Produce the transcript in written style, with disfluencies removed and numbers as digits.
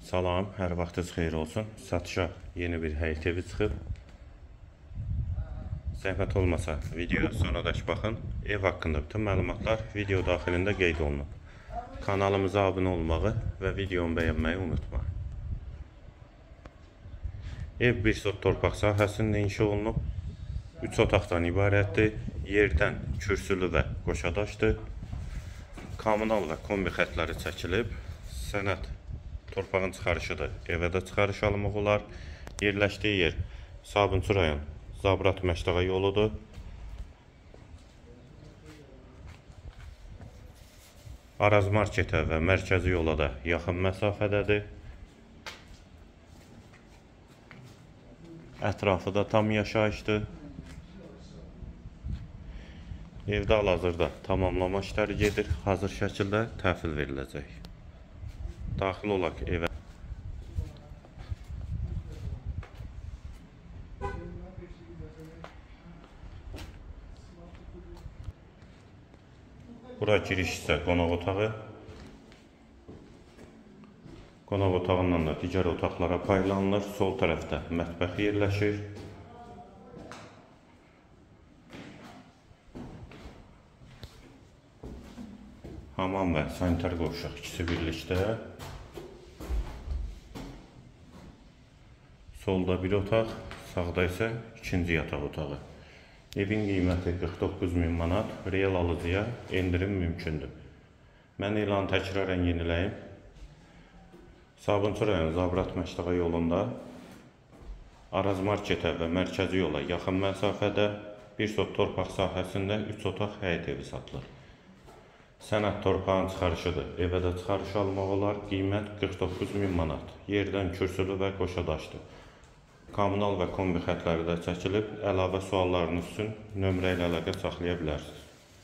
Salam, hər vaxtınız xeyir olsun. Satışa yeni bir həyət evi çıxıb. Zəhmət olmasa videoya sonradakı baxın. Ev haqqında bütün məlumatlar video daxilində qeyd olunub. Kanalımıza abunə olmağı və videomu bəyənməyi unutmayın. Ev bir sot torpaq sahəsində inşa olunub. 3 otaqdan ibarətdir. Yerdən kürsülü və qoşadaşdır. Kommunal və kombi xətləri çəkilib. Sənəd torpağın çıxarışıdır. Evə də çıxarış almaq olar. Yerləşdiyi yer Sabunçu rayon Zabrat Məşdağa yoludur. Araz marketə və mərkəzi yola da yaxın məsafədədir. Ətrafı da tam yaşayışdır. Evdə hal-hazırda tamamlama işləri gedir. Hazır şəkildə təhvil veriləcək. Daxil olaq evə. Bura giriş isə qonaq otağı. Qonaq otağından da digər otaqlara paylanılır. Sol tərəfdə mətbəx yerləşir. Hamam və sanitar qovşaq ikisi birlikdə. Solda bir otaq, sağda isə ikinci yataq otağı. Evin qiyməti 49.000 manat, real alıcıya endirim mümkündür. Mən elanı təkrarən yeniləyim. Sabunçu rayon Zabrat Məşdağa yolunda Araz marketə və mərkəzi yola yaxın məsafədə bir sot torpaq sahəsində 3 otaq həyət evi satılır. Sənəd torpağın çıxarışıdır. Evə də çıxarış almaq olar. Qiymət 49.000 manat. Yerdən kürsülü və qoşadaşdır. Kommunal və kombi xətləri də çəkilib. Əlavə suallarınız üçün nömrə ilə əlaqə saxlaya bilərsiniz.